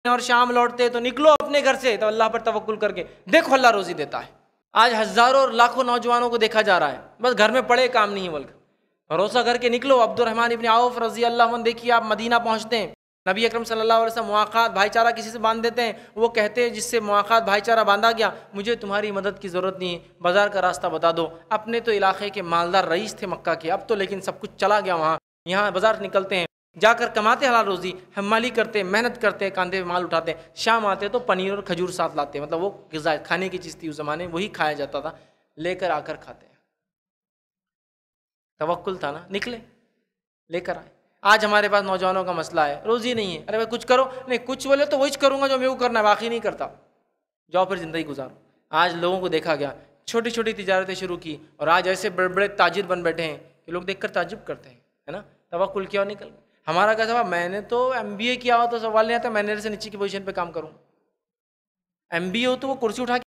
اور شام لوٹتے تو نکلو اپنے گھر سے تو اللہ پر توکل کر کے دیکھو اللہ روزی دیتا ہے۔ آج ہزاروں اور لاکھوں نوجوانوں کو دیکھا جا رہا ہے بس گھر میں پڑے کام نہیں ہے، بلکہ بھروسہ کر کے نکلو۔ عبد الرحمن ابن عوف رضی اللہ عنہ دیکھیے، آپ مدینہ پہنچتے ہیں، نبی اکرم صلی اللہ علیہ وسلم مواقعات بھائی چارہ کسی سے باندھ دیتے ہیں، وہ کہتے ہیں جس سے مواقعات بھائی چارہ باندھا گیا مجھے تمہاری مدد کی ضرورت نہیں ہے، بازار کا راستہ بتا دو۔ اپنے تو علاقے کے مالدار رئیس تھے مکہ کے، اب تو لیکن سب کچھ چلا گیا وہاں، یہاں بازار نکلتے ہیں، جا کر کماتے حلال روزی، حمالی کرتے، محنت کرتے، کاندھے پہ مال اٹھاتے، شام آتے تو پنیر اور کھجور ساتھ لاتے، مطلب وہ غذا کھانے کی چیز تھی اس زمانے میں، وہی کھایا جاتا تھا، لے کر آ کر کھاتے ہیں۔ توکل تھا نا، نکلے لے کر آئے۔ آج ہمارے پاس نوجوانوں کا مسئلہ ہے روزی نہیں ہے، ارے بھائی کچھ کرو، نہیں کچھ بولے تو وہی کروں گا جو میں کو کرنا ہے، باقی نہیں کرتا، جاؤ پھر زندگی گزارو۔ آج لوگوں کو دیکھا گیا چھوٹی چھوٹی تجارتیں شروع کی اور آج ایسے بڑے بڑے تاجر بن بیٹھے ہیں کہ لوگ دیکھ کر تعجب کرتے ہیں، ہے نا، توکل کیا نکل گیا۔ ہمارا کیا تھا، میں نے تو M.B.A کیا ہو تو سوال نہیں آتا مینیجر سے نیچے کی پوزیشن پہ کام کروں، M.B.A ہو تو وہ کرسی اٹھا کے